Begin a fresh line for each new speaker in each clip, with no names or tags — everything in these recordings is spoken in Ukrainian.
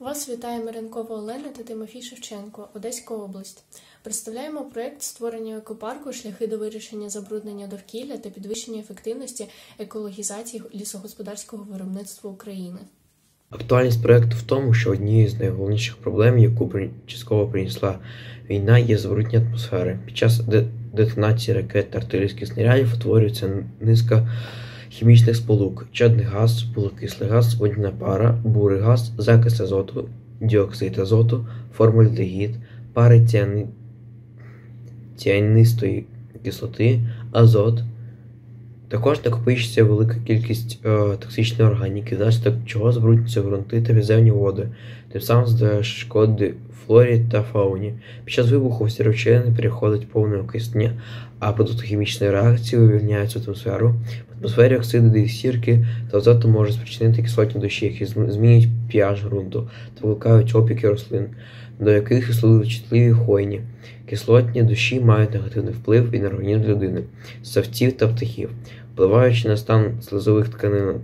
Вас вітає Миренкова Олена та Тимофій Шевченко, Одеська область. Представляємо проєкт створення екопарку «Шляхи до вирішення забруднення довкілля та підвищення ефективності екологізації лісогосподарського виробництва України».
Актуальність проєкту в тому, що однією з найголовніших проблем, яку частково принесла війна, є забруднення атмосфери. Під час детонації ракет та артилерійських снарядів утворюється низка хімічних сполук: чадний газ, вуглекислий газ, водяна пара, бурий газ, закис азоту, діоксид азоту, формальдегід, пари ціаністої кислоти, азот. Також накопичується велика кількість токсичної органіки, внаслідок чого забруднюються ґрунти та підземні води, тим самим завдає шкоди флорі та фауні. Під час вибуху всі речовини переходять повне окиснення, а продукти хімічної реакції вивільняються в атмосферу. В атмосфері оксиди сірки та азоту можуть спричинити кислотні дощі, які змінюють pH ґрунту та викликають опіки рослин, до яких особливо чутливі хвойні. Кислотні дощі мають негативний вплив і на організм людини, ссавців та птахів, впливаючи на стан слизових тканин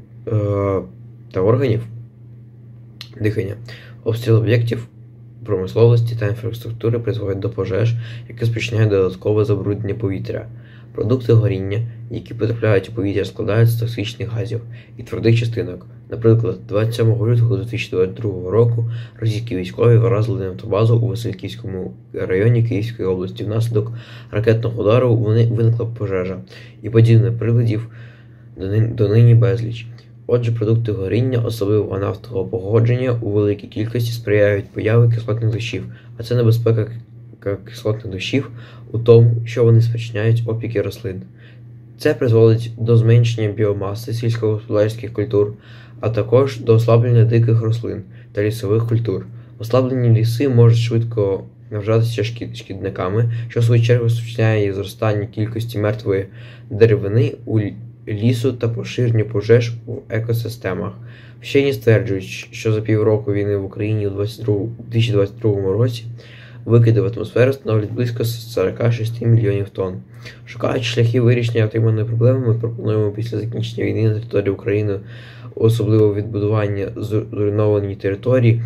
та органів дихання. Обстріл об'єктів промисловості та інфраструктури призводять до пожеж, які спричиняють додаткове забруднення повітря. Продукти горіння, які потрапляють у повітря, складаються з токсичних газів і твердих частинок. Наприклад, 27 лютого 2022 року російські військові вразили нафтобазу у Васильківському районі Київської області. Внаслідок ракетного удару виникла пожежа, і подібних прикладів донині безліч. Отже, продукти горіння, особливо нафтового походження, у великій кількості сприяють появі кислотних дощів, а це небезпека кислотних дощів у тому, що вони спричиняють опіки рослин. Це призводить до зменшення біомаси сільськогосподарських культур, а також до ослаблення диких рослин та лісових культур. Ослаблені ліси можуть швидко вважатися шкідниками, що в свою чергу спричиняє зростання кількості мертвої деревини у лісу та поширення пожеж у екосистемах. Вчені стверджують, що за півроку війни в Україні у 2022 році викиди в атмосферу становлять близько 46 мільйонів тонн. Шукаючи шляхи вирішення отриманої проблеми, ми пропонуємо після закінчення війни на території України, особливо відбудування зруйнованої території,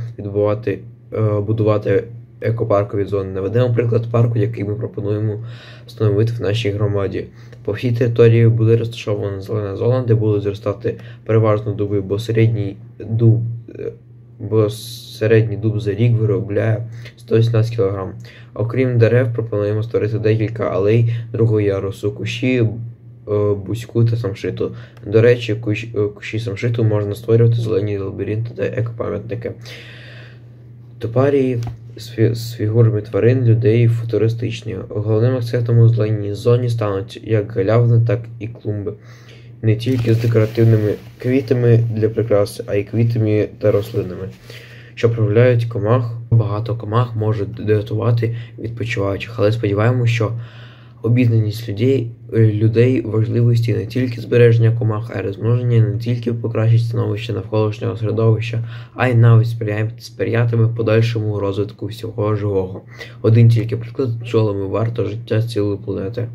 будувати екопаркові зони. Наведемо приклад парку, який ми пропонуємо встановити в нашій громаді. По всій території буде розташована зелена зона, де будуть зростати переважно дуби, бо середній дуб за рік виробляє 118 кг. Окрім дерев, пропонуємо створити декілька алей другого ярусу, кущі, бузьку та самшиту. До речі, кущі самшиту можна створювати зелені лабіринти та екопам'ятники. Топарії з фігурами тварин, людей футуристичні. Головним акцентом у зеленій зоні стануть як галявини, так і клумби. Не тільки з декоративними квітами для прикраси, а й квітами та рослинами, що привляють комах. Багато комах можуть дратувати відпочиваючих, але сподіваємося, що обізнаність людей важливості не тільки збереження комах, а й розмноження не тільки покращить становище навколишнього середовища, а й навіть сприятиме подальшому розвитку всього живого. Один тільки приклад: бджолами варто життя цілої планети.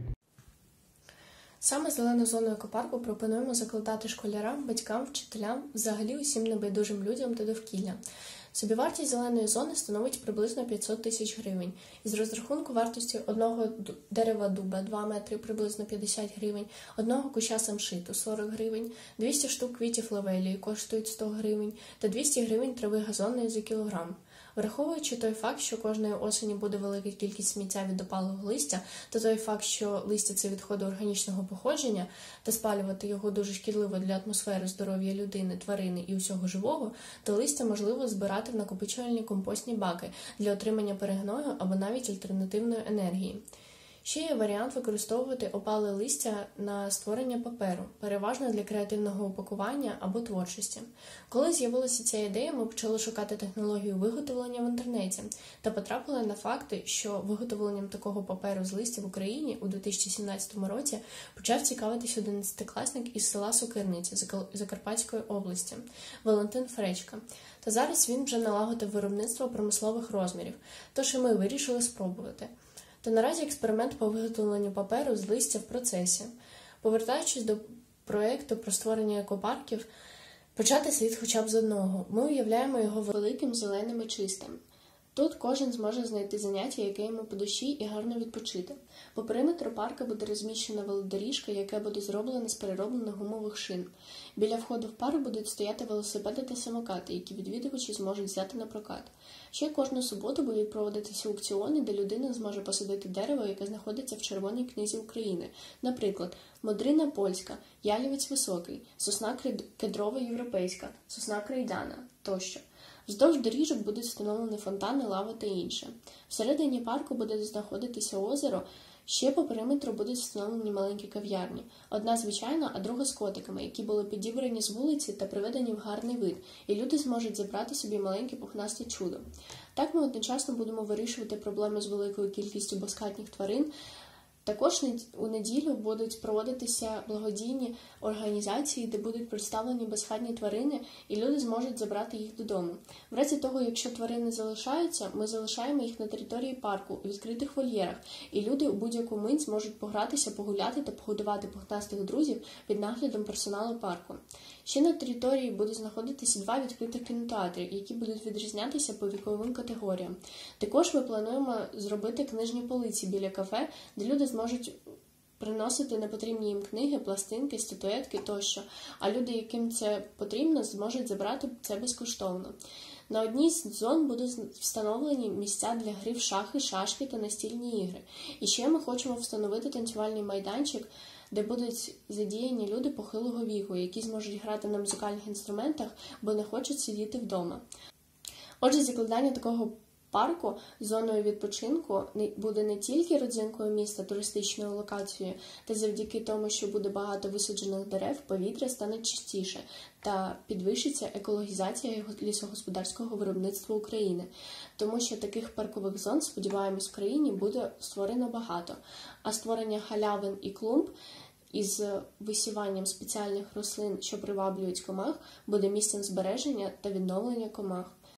Саме зелену зону екопарку пропонуємо закладати школярам, батькам, вчителям, взагалі усім небайдужим людям та довкілля. Собівартість зеленої зони становить приблизно 500 тисяч гривень. Із розрахунку вартості одного дерева дуба 2 метри приблизно 50 гривень, одного куща самшиту 40 гривень, 200 штук квітів лавелії коштують 100 гривень та 200 гривень трави газонної за кілограм. Враховуючи той факт, що кожної осені буде велика кількість сміття від опалого листя, та той факт, що листя – це відходи органічного походження, та спалювати його дуже шкідливо для атмосфери, здоров'я людини, тварини і усього живого, то листя можливо збирати в накопичувальні компостні баки для отримання перегною або навіть альтернативної енергії. Ще є варіант використовувати опале листя на створення паперу, переважно для креативного упакування або творчості. Коли з'явилася ця ідея, ми почали шукати технологію виготовлення в інтернеті та потрапили на факти, що виготовленням такого паперу з листя в Україні у 2017 році почав цікавитись 11-класник із села Сокирниця Закарпатської області Валентин Фречка. Та зараз він вже налагодив виробництво промислових розмірів, тож і ми вирішили спробувати. Та наразі експеримент по виготовленню паперу з листя в процесі. Повертаючись до проєкту про створення екопарків, Почати слід хоча б з одного. Ми уявляємо його великим, зеленим і чистим. Тут кожен зможе знайти заняття, яке йому по душі, і гарно відпочити. По периметру парка буде розміщена велодоріжка, яка буде зроблена з перероблених гумових шин. Біля входу в парк будуть стояти велосипеди та самокати, які відвідувачі зможуть взяти на прокат. Ще кожну суботу будуть проводитися аукціони, де людина зможе посадити дерево, яке знаходиться в Червоній книзі України. Наприклад, модрина польська, ялівець високий, сосна кедрова європейська, сосна крейдана тощо. Вздовж доріжок будуть встановлені фонтани, лава та інше. Всередині парку буде знаходитися озеро, ще по периметру будуть встановлені маленькі кав'ярні. Одна звичайна, а друга з котиками, які були підібрані з вулиці та приведені в гарний вид, і люди зможуть забрати собі маленьке пухнасте чудо. Так ми одночасно будемо вирішувати проблеми з великою кількістю безхатніх тварин. Також у неділю будуть проводитися благодійні організації, де будуть представлені безхатні тварини, і люди зможуть забрати їх додому. В разі того, якщо тварини залишаються, ми залишаємо їх на території парку, у відкритих вольєрах, і люди у будь-яку мить зможуть погратися, погуляти та погодувати пухнастих друзів під наглядом персоналу парку. Ще на території будуть знаходитися 2 відкритих кінотеатри, які будуть відрізнятися по віковим категоріям. Також ми плануємо зробити книжні полиці біля кафе, де люди зможуть приносити непотрібні їм книги, пластинки, статуетки тощо, а люди, яким це потрібно, зможуть забрати це безкоштовно. На одній з зон будуть встановлені місця для гри в шахи, шашки та настільні ігри. І ще ми хочемо встановити танцювальний майданчик, де будуть задіяні люди похилого віку, які зможуть грати на музикальних інструментах, бо не хочуть сидіти вдома. Отже, закладання такого парку з зоною відпочинку буде не тільки родзинкою міста, туристичною локацією, та завдяки тому, що буде багато висаджених дерев, повітря стане чистіше та підвищиться екологізація лісогосподарського виробництва України. Тому що таких паркових зон, сподіваємось, в країні буде створено багато. А створення галявин і клумб із висіванням спеціальних рослин, що приваблюють комах, буде місцем збереження та відновлення комах.